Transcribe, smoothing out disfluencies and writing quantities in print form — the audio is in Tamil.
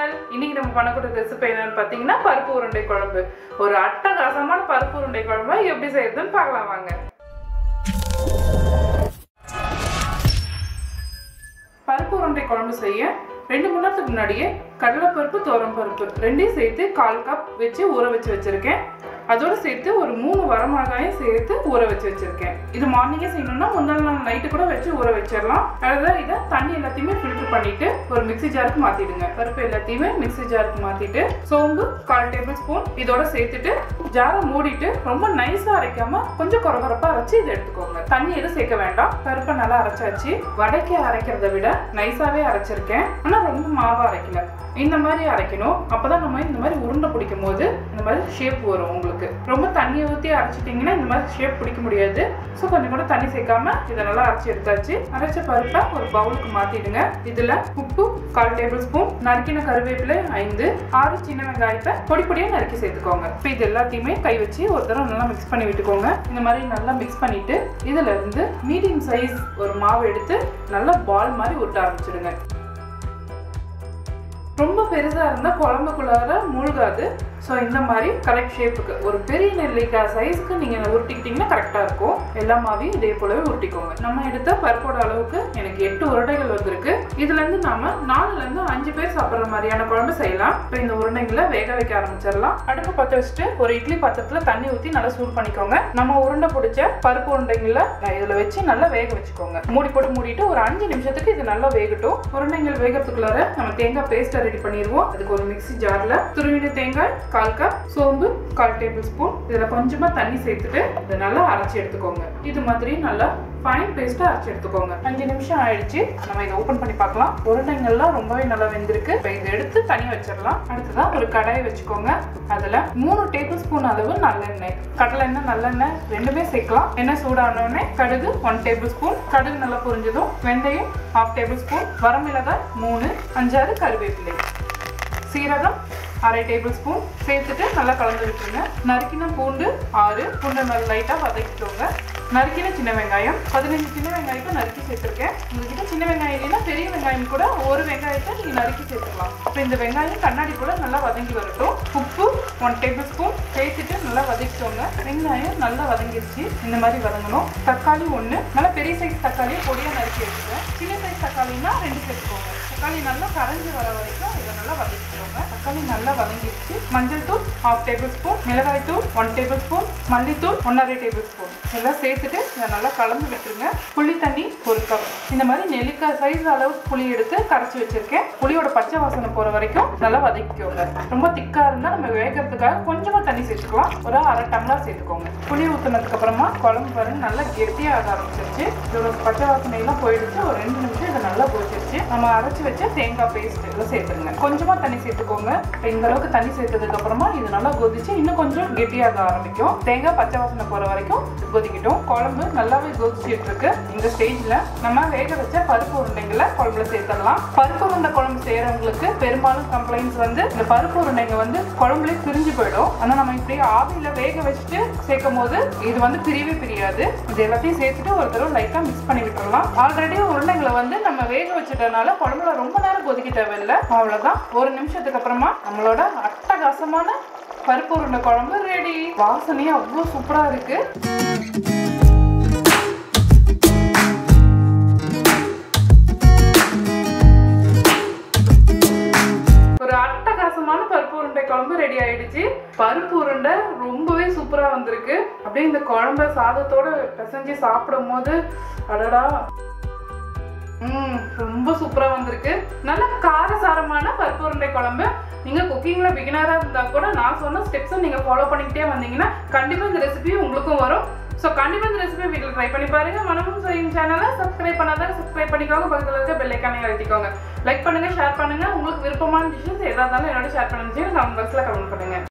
சேனல். இன்னைக்கு நம்ம பண்ணக்கூடிய ரெசிபி என்னன்னு பாத்தீங்கன்னா பருப்பு உருண்டை குழம்பு. ஒரு அட்டகாசமான பருப்பு உருண்டை குழம்பு எப்படி செய்யறதுன்னு பார்க்கலாம் வாங்க. பருப்பு உருண்டை குழம்பு செய்ய 2 மணி நேரத்துக்கு முன்னாடியே கடலைப்பருப்பு துவரம் பருப்பு ரெண்டையும் சேர்த்து 1/4 கப் வச்சு ஊற வச்சிருக்கேன். அதோட சேர்த்து ஒரு 3 வரமிளகாயும் சேர்த்து ஊற வச்சிருக்கேன். இது மார்னிங்கே செய்யணும்னா முன்னாள் நாள் நைட்டு கூட வச்சு ஊற வச்சிடலாம். அதாவது இதை தண்ணி எல்லாத்தையுமே ஃபில்டர் பண்ணிட்டு ஒரு மிக்ஸி ஜாருக்கு மாத்திடுங்க. பருப்பு எல்லாத்தையுமே மிக்ஸி ஜாருக்கு மாத்திட்டு சோம்பு 1/4 டேபிள் ஸ்பூன் இதோட சேர்த்துட்டு ஜாரை மூடிட்டு ரொம்ப நைஸா அரைக்காம கொஞ்சம் கொரகொரப்பா அரைச்சு இதை எடுத்துக்கோங்க. தண்ணி எதுவும் சேர்க்க வேண்டாம். பருப்பை நல்லா அரைச்சாச்சு. வடக்கே அரைக்கிறத விட நைஸாவே அரைச்சிருக்கேன். ஆனா ரொம்ப மாவா அரைக்கல. இந்த மாதிரி அரைக்கணும். அப்பதான் நம்ம இந்த மாதிரி உருண்டை பிடிக்கும் போது இந்த மாதிரி ஷேப் வரும். உங்களுக்கு ரொம்ப தண்ணியை ஊற்றி அரைச்சிட்டிங்கன்னா இந்த மாதிரி ஷேப் பிடிக்க முடியாது. ஸோ கொஞ்சம் கூட தண்ணி சேர்க்காம இதை நல்லா அரைச்சி எடுத்தாச்சு. அரைச்ச பருப்பை ஒரு பவுலுக்கு மாத்திடுங்க. இதுல உப்பு 1/4 டேபிள் ஸ்பூன், நறுக்கின கருவேப்பிலை 5, 6 சின்ன வெங்காயத்தை பொடி பொடியா நறுக்கி சேர்த்துக்கோங்க. இப்போ இது எல்லாத்தையுமே கை வச்சு ஒரு தடவை நல்லா மிக்ஸ் பண்ணி விட்டுக்கோங்க. இந்த மாதிரி நல்லா மிக்ஸ் பண்ணிட்டு இதுல இருந்து மீடியம் சைஸ் ஒரு மாவு எடுத்து நல்லா பால் மாதிரி உருட்ட ஆரம்பிச்சிடுங்க. ரொம்ப பெருசா இருந்தா குழம்புக்குள்ளார மூழ்காது. ஸோ இந்த மாதிரி கரெக்ட் ஷேப்புக்கு ஒரு பெரிய நெல்லிக்காய் சைஸ்க்கு நீங்க உருட்டிக்கிட்டீங்கன்னா கரெக்டா இருக்கும். எல்லா மாவையும் இதே போலவே உருட்டிக்கோங்க. நம்ம எடுத்த பருப்போட அளவுக்கு எனக்கு 8 உருண்டைகள் வந்திருக்கு. இதுல இருந்து நாம 4ல இருந்து 5 பேர் சாப்பிட்ற மாதிரியான குழம்பு செய்யலாம். இப்போ இந்த உருண்டைகளை வேக வைக்க ஆரம்பிச்சிடலாம். அடுப்பு பற்ற வச்சுட்டு ஒரு இட்லி பாத்திரத்துல தண்ணி ஊற்றி நல்லா சூடு பண்ணிக்கோங்க. நம்ம உருண்டை பிடிச்ச பருப்பு உருண்டைகளை இதுல வச்சு நல்லா வேக வச்சுக்கோங்க. மூடி போட்டு மூடிட்டு ஒரு 5 நிமிஷத்துக்கு இது நல்லா வேகட்டும். உருண்டைகள் வேகிறதுக்குள்ளார நம்ம தேங்காய் பேஸ்ட் ரெடி பண்ணிடுவோம். அதுக்கு ஒரு மிக்ஸி ஜார்ல துருவின தேங்காய் 1/4 கப், சோம்பு 1/4 டேபிள் ஸ்பூன், இதுல கொஞ்சமா தண்ணி சேர்த்துட்டு இதை நல்லா அரைச்சி எடுத்துக்கோங்க. இது மாதிரி நல்லா ஃபைன் பேஸ்டா அரைச்சி எடுத்துக்கோங்க. 5 நிமிஷம் ஆயிடுச்சு. நம்ம இதை ஓபன் பண்ணி பார்க்கலாம். உருண்டைகள்லாம் ரொம்பவே நல்லா வெந்திருக்கு. இப்போ இதை எடுத்து தனியா வச்சிடலாம். அடுத்ததான் ஒரு கடாயை வச்சுக்கோங்க. அதுல 3 டேபிள் ஸ்பூன் அளவு நல்லெண்ணெய், கடலை எண்ணெய் நல்லெண்ணெய் ரெண்டுமே சேர்க்கலாம். எண்ணெய் சூடானோடனே கடுகு 1 டேபிள் ஸ்பூன், கடுகு நல்லா பொரிஞ்சதும் வெந்தயம் 1/2 டேபிள் ஸ்பூன், வரமிளகாய் 3, 5-6 கருவேப்பிலை, சீரகம் 1/2 டேபிள் ஸ்பூன் சேர்த்துட்டு நல்லா கலந்து விட்டுருங்க. நறுக்கின பூண்டு 6, பூண்டை நல்லா லைட்டாக வதக்கிக்கோங்க. நறுக்கின சின்ன வெங்காயம் 15 சின்ன வெங்காயத்தை நறுக்கி சேர்த்துருக்கேன். உங்ககிட்ட சின்ன வெங்காயம் இல்லைன்னா பெரிய வெங்காயம் கூட ஒரு வெங்காயத்தை நீங்கள் நறுக்கி சேர்த்துக்கலாம். இப்போ இந்த வெங்காயம் கண்ணாடி கூட நல்லா வதங்கி வரட்டும். உப்பு 1 டேபிள் ஸ்பூன் சேர்த்துட்டு நல்லா வதக்கிக்கோங்க. வெங்காயம் நல்லா வதங்கிடுச்சு. இந்த மாதிரி வதங்கணும். தக்காளி 1, நல்லா பெரிய சைஸ் தக்காளியை பொடியாக நறுக்கி வச்சுக்கோங்க. சின்ன சைஸ் தக்காளின்னா 2 சேர்த்துக்கோங்க. தக்காளி நல்லா கரைஞ்சி வர வரைக்கும் இதை நல்லா வதக்கிக்கோங்க. தக்காளி நல்லா வதங்கிடுச்சு. மஞ்சள் தூள் 1/2 டேபிள் ஸ்பூன், மிளகாய் தூள் 1 டேபிள் ஸ்பூன், மல்லித்தூள் 1/2 டேபிள் ஸ்பூன் எல்லாம் சேர்த்துட்டு இதை நல்லா கலந்து விட்டுருங்க. புளி தண்ணி 1 கப். இந்த மாதிரி நெல்லிக்காய் சைஸ் அளவு புளி எடுத்து கரைச்சி வச்சிருக்கேன். புளியோட பச்சை வாசனை போற வரைக்கும் நல்லா வதக்கிக்கோங்க. ரொம்ப திக்கா இருந்தா நம்ம வேகிறதுக்காக கொஞ்சமா தண்ணி சேர்த்துக்கலாம். ஒரு 1/2 டம்ளர் சேர்த்துக்கோங்க. புளி ஊற்றினதுக்கு அப்புறமா குழம்பு பாருங்க நல்லா கெட்டியாக ஆரம்பிச்சிருச்சு. இதோட பச்சை வாசனை எல்லாம் போயிடுச்சு. ஒரு 2 நிமிஷம் இதை நல்லா போச்சிருச்சு. நம்ம அரைச்சி வச்ச தேங்காய் பேஸ்ட் எல்லாம் சேர்த்துருங்க. கொஞ்சமா தண்ணி சேர்த்துக்கோங்க. இந்த அளவுக்கு தண்ணி சேர்த்ததுக்கு அப்புறமா இது நல்லா கொதிச்சு இன்னும் கொஞ்சம் கெட்டியாக ஆரம்பிக்கும். தேங்காய் பச்சை வாசனை போற வரைக்கும் கொதிக்கிட்டோம். குழம்பு நல்லாவே கொதிச்சுட்டு இருக்கு. இந்த ஸ்டேஜ்ல நம்ம வேக வச்ச பருப்பு உருண்டைகளை குழம்புல சேர்த்துடலாம். பருப்பு உருண்டை குழம்பு செய்யறவங்களுக்கு பெரும்பாலும் கம்ப்ளைண்ட்ஸ் இந்த பருப்பு உருண்டைங்க குழம்புல பிரிஞ்சு போயிடும். ஆனா நம்ம இப்படி ஆவியில வேக வச்சுட்டு சேர்க்கும் போது இது பிரியவே பிரியாது. இது எல்லாத்தையும் சேர்த்துட்டு ஒரு தடவை லைட்டா மிக்ஸ் பண்ணி விட்டுறலாம். ஆல்ரெடி உருண்டைகளை நம்ம வேக வச்சுட்டனால குழம்புல ரொம்ப நேரம் கொதிக்க தேவையில்லை. அவ்வளவுதான். 1 நிமிஷத்துக்கு அப்புறமா நம்மளோட அட்டகாசமான பருப்பு உருண்டை குழம்பு ரெடி. வாசனையே அவ்வளோ சூப்பரா இருக்கு. ஒரு அட்டகாசமான பருப்பு உருண்டை குழம்பு ரெடி ஆயிடுச்சு. பருப்பு உருண்டை ரொம்பவே சூப்பரா வந்திருக்கு. அப்படியே இந்த குழம்பை சாதத்தோட பிசைஞ்சு சாப்பிடும் போது அடடா ரொம்ப சூப்பரா வந்திருக்கு. நல்ல காரசாரமான பருப்பு உருண்டை குழம்பு. நீங்க குக்கிங்ல பிகினரா இருந்தா கூட நான் சொன்ன ஸ்டெப்ஸை நீங்க ஃபாலோ பண்ணிக்கிட்டே வந்தீங்கன்னா கண்டிப்பா இந்த ரெசிபி உங்களுக்கும் வரும். ஸோ கண்டிப்பா இந்த ரெசிபி வீட்டில் ட்ரை பண்ணி பாருங்க. மனமும் செய்யும் சேனலை சப்ஸ்கிரைப் பண்ணாதான் சப்ஸ்கிரைப் பண்ணிக்கோங்க. பக்கத்தில் இருக்க பெல் ஐக்கானை அழுத்திக்கோங்க. லைக் பண்ணுங்க, ஷேர் பண்ணுங்க. உங்களுக்கு விருப்பமான டிஷ்ஷஸ் எதா இருந்தாலும் என்னோட ஷேர் பண்ணுங்க. கமெண்ட் பாக்ஸ்ல கமெண்ட் பண்ணுங்க.